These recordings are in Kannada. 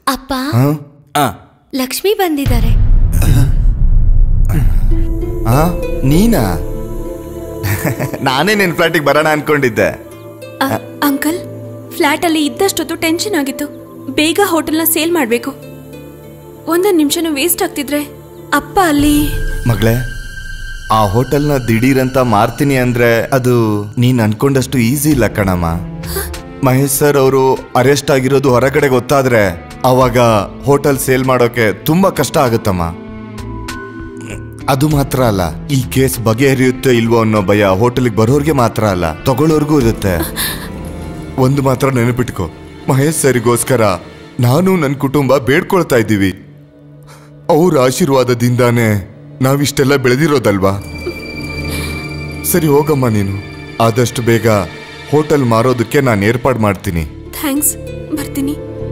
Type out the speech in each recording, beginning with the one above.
ಅಪ್ಪ ಲಕ್ಷ್ಮಿ ಬಂದಿದ್ದಾರೆ. ನೀನಾ? ನಾನೇ ನಿನ್ ಫ್ಲಾಟಿಗೆ ಬರೋಣ ಅನ್ಕೊಂಡಿದ್ದೆ. ಅಂಕಲ್, ಫ್ಲಾಟ್ ಅಲ್ಲಿ ಇದ್ದಷ್ಟೊತ್ತು ಟೆನ್ಷನ್ ಆಗಿತ್ತು. ಬೇಗ ಹೋಟೆಲ್ನ ಸೇಲ್ ಮಾಡ್ಬೇಕು. ಒಂದೊಂದು ನಿಮಿಷನೂ ವೇಸ್ಟ್ ಆಗ್ತಿದ್ರೆ ಅಪ್ಪ ಅಲ್ಲಿ. ಮಗಳೇ, ಆ ಹೋಟೆಲ್ನ ದಿಢೀರಂತ ಮಾರ್ತೀನಿ ಅಂದ್ರೆ ಅದು ನೀನ್ ಅನ್ಕೊಂಡಷ್ಟು ಈಸಿ ಇಲ್ಲ ಕಣಮ್ಮ. ಮಹೇಶ್ ಸರ್ ಅವರು ಅರೆಸ್ಟ್ ಆಗಿರೋದು ಹೊರಗಡೆ ಗೊತ್ತಾದ್ರೆ ಅವಾಗ ಹೋಟೆಲ್ ಸೇಲ್ ಮಾಡೋಕೆ ತುಂಬಾ ಕಷ್ಟ ಆಗುತ್ತಮ್ಮ. ಅದು ಮಾತ್ರ ಅಲ್ಲ, ಈ ಕೇಸ್ ಬಗೆಹರಿಯುತ್ತೆ ಇಲ್ವೋ ಅನ್ನೋ ಭಯ ಹೋಟೆಲ್ಗೆ ಬರೋರ್ಗೆ ಮಾತ್ರ ಅಲ್ಲ, ತಗೊಳ್ಳೋರ್ಗೂ ಇರುತ್ತೆ. ಒಂದು ಮಾತ್ರ ನೆನಪಿಟ್ಕೋ, ಮಹೇಶ್ ಸರಿಗೋಸ್ಕರ ನಾನು ನನ್ನ ಕುಟುಂಬ ಬೇಡ್ಕೊಳ್ತಾ ಇದ್ದೀವಿ. ಅವ್ರ ಆಶೀರ್ವಾದದಿಂದಾನೇ ನಾವಿಷ್ಟೆಲ್ಲ ಬೆಳೆದಿರೋದಲ್ವಾ? ಸರಿ ಹೋಗಮ್ಮ ನೀನು. ಆದಷ್ಟು ಬೇಗ ಹೋಟೆಲ್ ಮಾರೋದಕ್ಕೆ ನಾನು ಏರ್ಪಾಡು ಮಾಡ್ತೀನಿ. ಥ್ಯಾಂಕ್ಸ್, ಬರ್ತೀನಿ.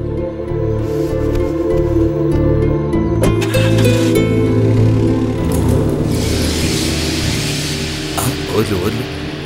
ಓದ್ಲು ಓದ್ಲು.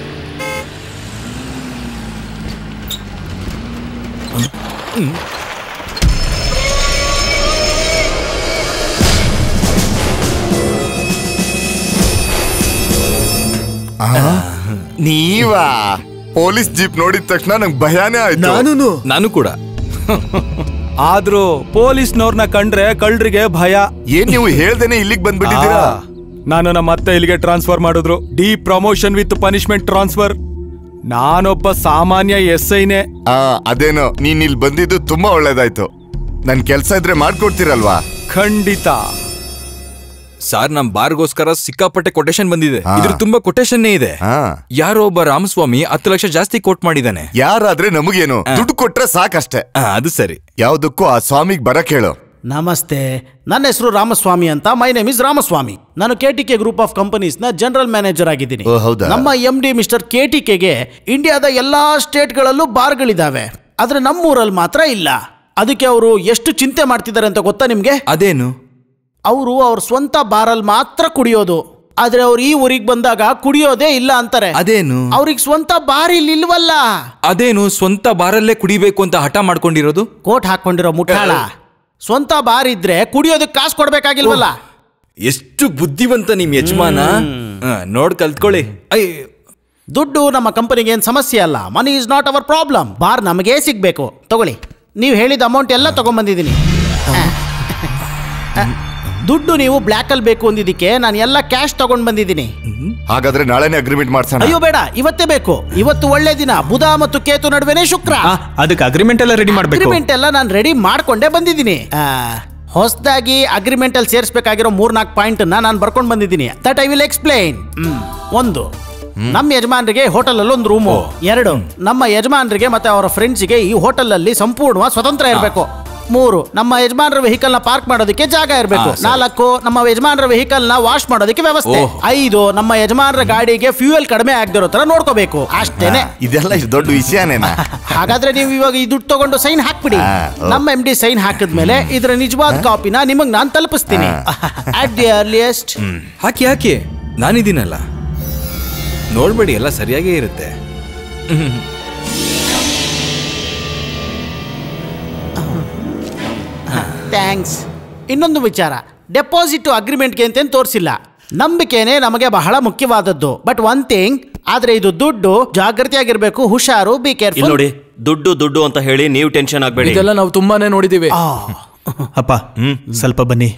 ನೀವಾ? ಪೊಲೀಸ್ ಜೀಪ್ ನೋಡಿದ ತಕ್ಷಣ ನಂಗೆ ಭಯಾನೇ ಆಯ್ತು. ನಾನು ಕೂಡ. ಆದ್ರೂ ಪೊಲೀಸ್ನವ್ರನ್ನ ಕಂಡ್ರೆ ಕಳ್ರಿಗೆ ಭಯ. ಏನ್ ನೀವು ಹೇಳ್ದೇನೆ ಇಲ್ಲಿಗೆ ಬಂದ್ಬಿಟ್ಟಿದ್ದೀರಾ? ನಾನು ನಮ್ಮ ಅತ್ತೆ ಇಲ್ಲಿಗೆ ಟ್ರಾನ್ಸ್ಫರ್ ಮಾಡಿದ್ರು. De promotion with punishment transfer. ನಾನೊಬ್ಬ ಸಾಮಾನ್ಯ SIನೇ. ಅದೇನೋ, ನೀನ್ ಇಲ್ಲಿ ಬಂದಿದ್ದು ತುಂಬಾ ಒಳ್ಳೇದಾಯ್ತು. ನನ್ ಕೆಲ್ಸ ಇದ್ರೆ ಮಾಡ್ಕೊಡ್ತೀರಲ್ವಾ? ಖಂಡಿತ ಸಾರ್. ನಮ್ ಬಾರ್ಗೋಸ್ಕರ ಸಿಕ್ಕಾಪಟ್ಟೆ ಕೊಟೇಶನ್ ಬಂದಿದೆ. ಇದ್ರ ತುಂಬಾ ಕೊಟೇಶನ್ನೇ ಇದೆ. ಯಾರೋ ಒಬ್ಬ ರಾಮಸ್ವಾಮಿ 10 ಲಕ್ಷ ಜಾಸ್ತಿ ಕೋಟ್ ಮಾಡಿದಾನೆ. ಯಾರಾದ್ರೆ ನಮಗೇನು, ದುಡ್ಡು ಕೊಟ್ರೆ ಸಾಕಷ್ಟೇ. ಅದು ಸರಿ. ಯಾವ್ದಕ್ಕೂ ಆ ಸ್ವಾಮಿಗ್ ಬರಕ್ ಹೇಳು. ನಮಸ್ತೆ, ನನ್ನ ಹೆಸರು ರಾಮಸ್ವಾಮಿ ಅಂತ. My name is Ramaswamy. ನಾನು KTK ಗ್ರೂಪ್ ಆಫ್ ಕಂಪನೀಸ್ ನ ಜನರಲ್ ಮ್ಯಾನೇಜರ್ ಆಗಿದ್ದೀನಿ. ನಮ್ಮ MD ಮಿಸ್ಟರ್ KTKಗೆ ಇಂಡಿಯಾದ ಎಲ್ಲಾ ಸ್ಟೇಟ್ಗಳಲ್ಲೂ ಬಾರ್ಗಳಿದಾವೆ, ಆದ್ರೆ ನಮ್ಮೂರಲ್ಲಿ ಮಾತ್ರ ಇಲ್ಲ. ಅದಕ್ಕೆ ಅವರು ಎಷ್ಟು ಚಿಂತೆ ಮಾಡ್ತಿದ್ದಾರೆ ಅಂತ ಗೊತ್ತಾ ನಿಮ್ಗೆ? ಅದೇನು? ಅವರು ಅವ್ರ ಸ್ವಂತ ಬಾರಲ್ಲಿ ಮಾತ್ರ ಕುಡಿಯೋದು, ಆದ್ರೆ ಅವ್ರು ಈ ಊರಿಗೆ ಬಂದಾಗ ಕುಡಿಯೋದೇ ಇಲ್ಲ ಅಂತಾರೆ. ಅದೇನು? ಅವ್ರಿಗೆ ಸ್ವಂತ ಬಾರ್ ಇಲ್ವಲ್ಲ. ಅದೇನು ಸ್ವಂತ ಬಾರಲ್ಲೇ ಕುಡಿಬೇಕು ಅಂತ ಹಠ ಮಾಡ್ಕೊಂಡಿರೋದು? ಕೋಟ್ ಹಾಕೊಂಡಿರೋ ಮುಠಾಳ. ಸ್ವಂತ ಬಾರ್ ಇದ್ರೆ ಕುಡಿಯೋದಕ್ಕೆ ಕಾಸು ಕೊಡ್ಬೇಕಾಗಿಲ್ವಲ್ಲ. ಎಷ್ಟು ಬುದ್ಧಿವಂತ ನಿಮ್ ಯಜಮಾನ. ನೋಡ್ ಕಲ್ತ್ಕೊಳ್ಳಿ. ದುಡ್ಡು ನಮ್ಮ ಕಂಪನಿಗೆ ಏನ್ ಸಮಸ್ಯೆ ಅಲ್ಲ. Money is not our problem. Bar ನಮಗೇ ಸಿಗ್ಬೇಕು. ತಗೊಳ್ಳಿ, ನೀವು ಹೇಳಿದ ಅಮೌಂಟ್ ಎಲ್ಲ ತಗೊಂಡ್ಬಂದಿದ್ದೀನಿ. ದುಡ್ಡು ನೀವು ಬ್ಲ್ಯಾಕ್ ಅಲ್ಲಿ ಬೇಕು ಅಂದಿದ್ದಕ್ಕೆ ನಾನು ಎಲ್ಲ ಕ್ಯಾಶ್ ತಗೊಂಡ್ ಬಂದಿದ್ದೀನಿ. ಹಾಗಾದ್ರೆ ನಾಳೆನೇ ಅಗ್ರಿಮೆಂಟ್ ಮಾಡ್ಸೋಣ. ಅಯ್ಯೋ ಬೇಡ, ಇವತ್ತೇ ಬೇಕು. ಇವತ್ತು ಒಳ್ಳೆ ದಿನ. ಬುಧ ಮತ್ತು ಕೇತು ನಡುವೆನೇ ಶುಕ್ರ. ಅದಕ್ಕೆ ಅಗ್ರಿಮೆಂಟ್ ಎಲ್ಲ ರೆಡಿ ಮಾಡ್ಬೇಕು. ಅಗ್ರಿಮೆಂಟ್ ಎಲ್ಲ ನಾನು ರೆಡಿ ಮಾಡ್ಕೊಂಡೇ ಬಂದಿದ್ದೀನಿ. ಹೊಸದಾಗಿ ಅಗ್ರಿಮೆಂಟ್ ಅಲ್ಲಿ ಸೇರಿಸಬೇಕಾಗಿರೋ 3-4 ಪಾಯಿಂಟ್ ನಾನು ಬರ್ಕೊಂಡು ಬಂದಿದ್ದೀನಿ. That I will explain. 1, ನಮ್ಮ ಯಜಮಾನರಿಗೆ ಹೋಟೆಲ್ ಅಲ್ಲಿ ಒಂದು ರೂಮು. 2, ನಮ್ಮ ಯಜಮಾನರಿಗೆ ಮತ್ತೆ ಅವರ ಫ್ರೆಂಡ್ಸ್ಗೆ ಈ ಹೋಟೆಲ್ ಅಲ್ಲಿ ಸಂಪೂರ್ಣ ಸ್ವತಂತ್ರ ಇರಬೇಕು. 3, ನಮ್ಮ ಯಜಮಾನರ ವೆಹಿಕಲ್ ನ ಪಾರ್ಕ್ ಮಾಡೋದಕ್ಕೆ ಜಾಗ ಇರಬೇಕು. 4, ನಮ್ಮ ಯಜಮಾನರ ವೆಹಿಕಲ್ ನ ವಾಶ್ ಮಾಡೋದಕ್ಕೆ ವ್ಯವಸ್ಥೆ. 5, ನಮ್ಮ ಯಜಮಾನರ ಗಾಡಿಗೆ ಫ್ಯೂಯಲ್ ಕಡಿಮೆ ಆಗದಿರೋ ತರ ನೋಡ್ಕೋಬೇಕು. ಅಷ್ಟೇನೆ. ಇದೆಲ್ಲ ದೊಡ್ಡ ವಿಷಯನೇನಾ? ಹಾಗಾದ್ರೆ ನೀವು ಇವಾಗ ಈ ದುಡ್ಡು ತಗೊಂಡು ಸೈನ್ ಹಾಕ್ಬಿಡಿ. ನಮ್ಮ MD ಸೈನ್ ಹಾಕಿದ್ಮೇಲೆ ಇದರ ನಿಜವಾದ ಕಾಪಿನ ನಿಮಗ್ ನಾನು ತಲುಪಿಸ್ತೀನಿ ಅಟ್ ದಿ ಅರ್ಲಿಯೆಸ್ಟ್. ಹಾಕಿ ನಾನಿದ್ದೀನಲ್ಲ, ನೋಡ್ಬೇಡಿ, ಎಲ್ಲ ಸರಿಯಾಗೇ ಇರುತ್ತೆ. ಥ್ಯಾಂಕ್ಸ್. ಇನ್ನೊಂದು ವಿಚಾರ, ಡೆಪಾಸಿಟ್ ಅಗ್ರಿಮೆಂಟ್ಗೆ ಅಂತೇನು ತೋರಿಸಿಲ್ಲ. ನಂಬಿಕೆನೇ ನಮಗೆ ಬಹಳ ಮುಖ್ಯವಾದದ್ದು. ಬಟ್ ಒನ್ ಥಿಂಗ್, ಆದ್ರೆ ಇದು ದುಡ್ಡು, ಜಾಗೃತಿಯಾಗಿರ್ಬೇಕು, ಹುಷಾರು, ಬಿ ಕೇರ್ಫುಲ್. ನೋಡಿ, ದುಡ್ಡು ಅಂತ ಹೇಳಿ ನೀವು ಟೆನ್ಷನ್ ಆಗಬೇಡಿ. ಇದೆಲ್ಲ ನಾವು ತುಂಬಾನೇ ನೋಡಿದೀವಿ. ಅಪ್ಪ ಸ್ವಲ್ಪ ಬನ್ನಿ.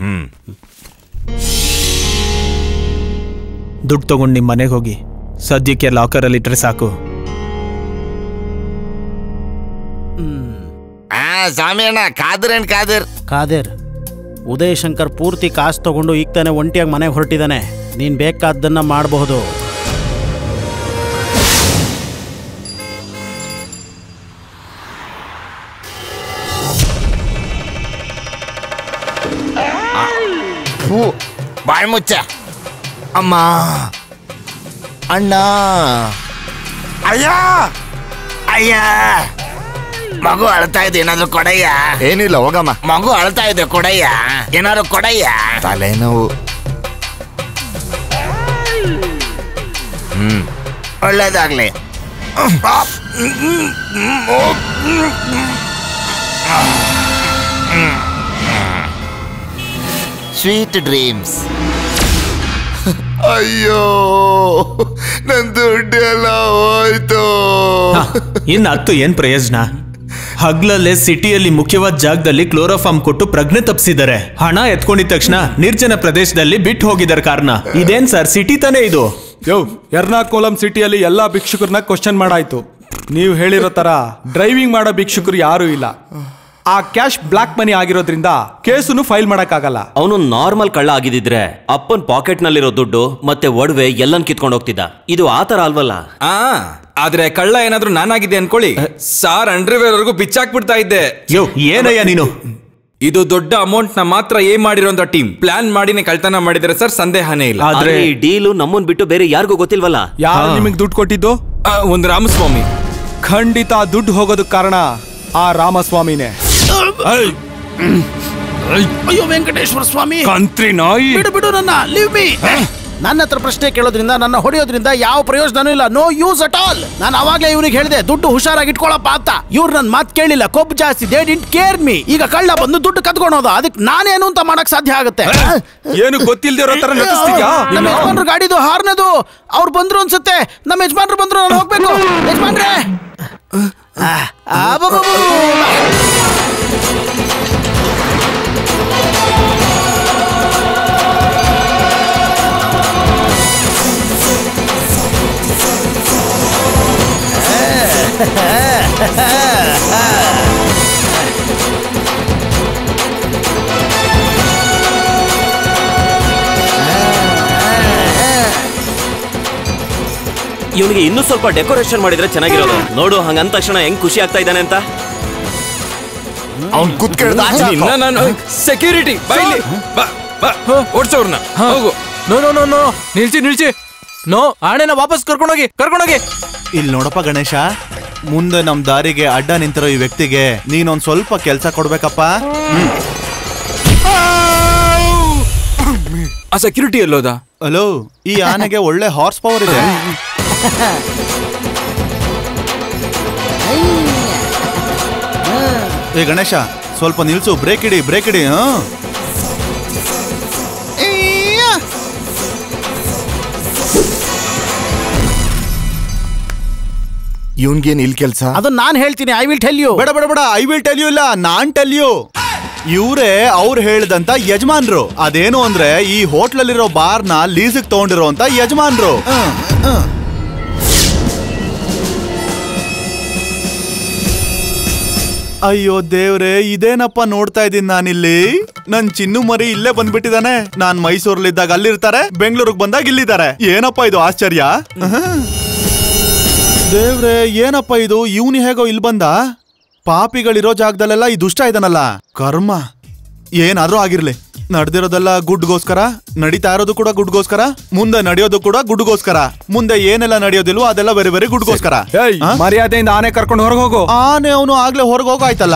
ದುಡ್ಡು ತಗೊಂಡು ನಿಮ್ಮ ಮನೆಗೆ ಹೋಗಿ ಸದ್ಯಕ್ಕೆ ಲಾಕರ್ ಅಲ್ಲಿ ಇಟ್ರೆ ಸಾಕು. ಸ್ವಾಮಿ ಅಣ್ಣ, ಕಾದರ್ ಉದಯ್ ಶಂಕರ್ ಪೂರ್ತಿ ಕಾಸು ತಗೊಂಡು ಈಗ ತಾನೆ ಒಂಟಿಯಾಗಿ ಮನೆಗೆ ಹೊರಟಿದ್ದಾನೆ. ನೀನ್ ಬೇಕಾದ್ದನ್ನ ಮಾಡಬಹುದು. ಬಾಯ್ ಮುಚ್ಚ. ಅಮ್ಮ, ಅಣ್ಣ, ಅಯ್ಯ, ಮಗು ಅಳ್ತಾ ಇದೆ, ಏನಾದ್ರು ಕೊಡಯ್ಯ. ಏನಿಲ್ಲ, ಹೋಗಮ್ಮ. ಮಗು ಅಳ್ತಾ ಇದೆ, ಕೊಡಯ್ಯ, ಏನಾದ್ರು ಕೊಡಯ್ಯ. ತಲೆನೋವು. ಒಳ್ಳೇದಾಗ್ಲಿ. Sweet dreams. ಅಯ್ಯೋ, ನನ್ ದುಡ್ಡೆಲ್ಲ ಹೋಯ್ತು. ಇನ್ನು 10 ಏನ್ ಪ್ರಯೋಜನ? ಹಗ್ಲಲ್ಲೇ ಸಿಟಿಯಲ್ಲಿ ಮುಖ್ಯವಾದ ಜಾಗದಲ್ಲಿ ಕ್ಲೋರೋಫಾರ್ಮ್ ಕೊಟ್ಟು ಪ್ರಜ್ಞೆ ತಪ್ಪಿಸಿದ್ದಾರೆ. ಹಣ ಎತ್ಕೊಂಡಿದ ತಕ್ಷಣ ನಿರ್ಜನ ಪ್ರದೇಶದಲ್ಲಿ ಬಿಟ್ಟು ಹೋಗಿದ್ದಾರೆ ಕಾರಣ. ಇದೇನ್ ಸರ್, ಸಿಟಿ ತಾನೇ ಇದು? ಎರ್ನಾಕುಲಂ ಸಿಟಿಯಲ್ಲಿ ಎಲ್ಲಾ ಭಿಕ್ಷುಕರನ್ನ ಕ್ವಶನ್ ಮಾಡಾಯ್ತು. ನೀವು ಹೇಳಿರೋ ತರ ಡ್ರೈವಿಂಗ್ ಮಾಡೋ ಭಿಕ್ಷುಕರು ಯಾರು ಇಲ್ಲ. ಆ ಕ್ಯಾಶ್ ಬ್ಲಾಕ್ ಮನಿ ಆಗಿರೋದ್ರಿಂದ ಕೇಸನ್ನು ಫೈಲ್ ಮಾಡಕ್ಕಾಗಲ್ಲ. ಅವನು ನಾರ್ಮಲ್ ಕಳ್ಳ ಆಗಿದ್ರೆ ಅಪ್ಪನ್ ಪಾಕೆಟ್ ನಲ್ಲಿರೋ ದುಡ್ಡು ಮತ್ತೆ ಒಡವೆ ಎಲ್ಲನ್ ಕಿತ್ಕೊಂಡು ಹೋಗ್ತಿದ್ದ. ಇದು ಆತರ ಅಲ್ವಲ್ಲ. ಆದ್ರೆ ಕಳ್ಳ ಏನಾದ್ರೂ ನಾನಾಗಿದೆ ಅನ್ಕೊಳ್ಳಿ, ಸಾರ್ ಅಂಡರ್ವೇರ್ ವರ್ಗೂ ಬಿಚ್ಚಾಕ್ಬಿಡ್ತಾ ಇದ್ದೆ. ಏನಯ್ಯ ನೀನು? ಇದು ದೊಡ್ಡ ಅಮೌಂಟ್ ನ ಮಾತ್ರ ಮಾಡಿರೋಂತ ಟೀಮ್ ಪ್ಲಾನ್ ಮಾಡಿನೇ ಕಳ್ತನ ಮಾಡಿದ್ರೆ ಸರ್ ಸಂದೇಹನೇ ಇಲ್ಲ. ಆದ್ರೆ ಈ ಡೀಲು ನಮ್ಮನ್ ಬಿಟ್ಟು ಬೇರೆ ಯಾರಿಗೂ ಗೊತ್ತಿಲ್ವಲ್ಲ. ಯಾರು ನಿಮಗೆ ದುಡ್ಡು ಕೊಟ್ಟಿದ್ದು? ಒಂದು ರಾಮಸ್ವಾಮಿ. ಖಂಡಿತ ದುಡ್ಡು ಹೋಗೋದಕ್ಕೆ ಕಾರಣ ಆ ರಾಮಸ್ವಾಮಿನೇ. ಅಯ್ಯೋ ವೆಂಕಟೇಶ್ವರ ಸ್ವಾಮಿ, ಕಂತ್ರಿ ನಾಯಿ, ಬಿಡು ನನ್ನ, ಲೀವ್ ಮೀ. ನನ್ನ ಹತ್ರ ಪ್ರಶ್ನೆ ಕೇಳೋದ್ರಿಂದ, ನನ್ನ ಹೊಡೆಯೋದ್ರಿಂದ ಯಾವ ಪ್ರಯೋಜನನೂ ಇಲ್ಲ. No use at all. ನಾನು ಅವಾಗಲೇ ಇವ್ರಿಗೆ ಹೇಳಿದೆ ದುಡ್ಡು ಹುಷಾರಾಗಿ ಇಟ್ಕೊಳಪ್ಪ ಅಂತ. ಇವ್ರು ನನ್ನ ಮಾತು ಕೇಳಿಲ್ಲ, ಕೊಬ್ಬು ಜಾಸ್ತಿ. They didn't care me. ಈಗ ಕಳ್ಳ ಬಂದು ದುಡ್ಡು ಕತ್ಕೊಳೋದು, ಅದಕ್ಕೆ ನಾನೇನು ಅಂತ ಮಾಡಕ್ ಸಾಧ್ಯ ಆಗುತ್ತೆ? ಏನು ಗೊತ್ತಿಲ್ದಿರೋ ತರ ನಟಿಸ್ತೀಯಾ? ನಮ್ಮ ಯಜಮಾನ್ರು ಗಾಡಿದು ಹಾರ್ನದು. ಅವ್ರು ಬಂದ್ರು ಅನ್ಸುತ್ತೆ. ನಮ್ಮ ಯಜಮಾನ್ರು ಬಂದ್ರು, ನಾನು ಹೋಗ್ಬೇಕು. ಯಜಮಾನ್ರೆ, ಇವನಿಗೆ ಇನ್ನೂ ಸ್ವಲ್ಪ ಡೆಕೋರೇಷನ್ ಮಾಡಿದ್ರೆ ಚೆನ್ನಾಗಿರೋದು. ನೋಡು, ಹಂಗಂದ ತಕ್ಷಣ ಹೆಂಗ್ ಖುಷಿ ಆಗ್ತಾ ಇದ್ದಾನೆ ಅಂತ. ಅವ್ನ್ ಸೆಕ್ಯೂರಿಟಿ ಓಡ್ಸೋರ್ನ ಹೋಗು. ನೋ ನಿಲ್ಸಿ. ನೋ, ಆಣೆನ ವಾಪಸ್ ಕರ್ಕೊಂಡೋಗಿ. ಇಲ್ಲಿ ನೋಡಪ್ಪ ಗಣೇಶ, ಮುಂದೆ ನಮ್ ದಾರಿಗೆ ಅಡ್ಡ ನಿಂತಿರೋ ಈ ವ್ಯಕ್ತಿಗೆ ನೀನೊಂದ್ ಸ್ವಲ್ಪ ಕೆಲ್ಸ ಕೊಡ್ಬೇಕಪ್ಪ. ಆ ಸೆಕ್ಯೂರಿಟಿ ಎಲ್ಲೋದ? ಹಲೋ, ಈ ಆನೆಗೆ ಒಳ್ಳೆ ಹಾರ್ಸ್ ಪವರ್ ಇದೆ. ಏ ಗಣೇಶ, ಸ್ವಲ್ಪ ನಿಲ್ಸು. ಬ್ರೇಕ್ ಇಡಿ. ಇವನ್ಗೇನ್ ಇಲ್ಲಿ ಕೆಲ್ಸ? ಅದನ್ನ ನಾನ್ ಹೇಳ್ತೀನಿ. I will tell you. ಬೇಡ, ಐ ವಿಲ್ ಟೆಲ್ ಯು ಇಲ್ಲ, ನಾನ್ ಟೆಲ್ ಯು. ಇವ್ರೇ ಅವ್ರು ಹೇಳ್ದಂತ ಯಜಮಾನ್ರು. ಅದೇನು ಅಂದ್ರೆ ಈ ಹೋಟ್ಲಲ್ಲಿರೋ ಬಾರ್ನ ಲೀಸಿಗೆ ತಗೊಂಡಿರೋ ಅಂತ ಯಜಮಾನ್ರು. ಅಯ್ಯೋ ದೇವ್ರೆ, ಇದೇನಪ್ಪ ನೋಡ್ತಾ ಇದ್ದೀನಿ ನಾನಿಲ್ಲಿ. ನನ್ ಚಿನ್ನು ಮರಿ ಇಲ್ಲೇ ಬಂದ್ಬಿಟ್ಟಿದಾನೆ. ನಾನ್ ಮೈಸೂರಲ್ಲಿದ್ದಾಗ ಅಲ್ಲಿರ್ತಾರೆ, ಬೆಂಗಳೂರಿಗೆ ಬಂದಾಗ ಇಲ್ಲಿದ್ದಾರೆ. ಏನಪ್ಪ ಇದು ಆಶ್ಚರ್ಯ. ದೇವ್ರೆ, ಏನಪ್ಪ ಇದು? ಇವನು ಹೇಗೋ ಇಲ್ಲಿ ಬಂದ? ಪಾಪಿಗಳಿರೋ ಜಾಗದಲ್ಲೆಲ್ಲ ಈ ದುಷ್ಟ ಇದನ್ನಲ್ಲ. ಕರ್ಮ ಏನಾದ್ರೂ ಆಗಿರ್ಲಿ. ನಡೆದಿರೋದೆಲ್ಲ ಗುಡ್ಗೋಸ್ಕರ, ನಡೀತಾ ಇರೋದು ಕೂಡ ಗುಡ್ಗೋಸ್ಕರ, ಮುಂದೆ ನಡೆಯೋದು ಕೂಡ ಗುಡ್ಗೋಸ್ಕರ, ಮುಂದೆ ಏನೆಲ್ಲ ನಡೆಯೋದಿಲ್ವೋ ಅದೆಲ್ಲ ಬೇರೆ ಬೇರೆ ಗುಡ್ಗೋಸ್ಕರ. ಮರ್ಯಾದೆಯಿಂದ ಆನೆ ಕರ್ಕೊಂಡು ಹೊರಗೆ ಹೋಗು. ಆನೆ ಅವನು ಆಗ್ಲೇ ಹೊರಗೆ ಹೋಗಾಯ್ತಲ್ಲ.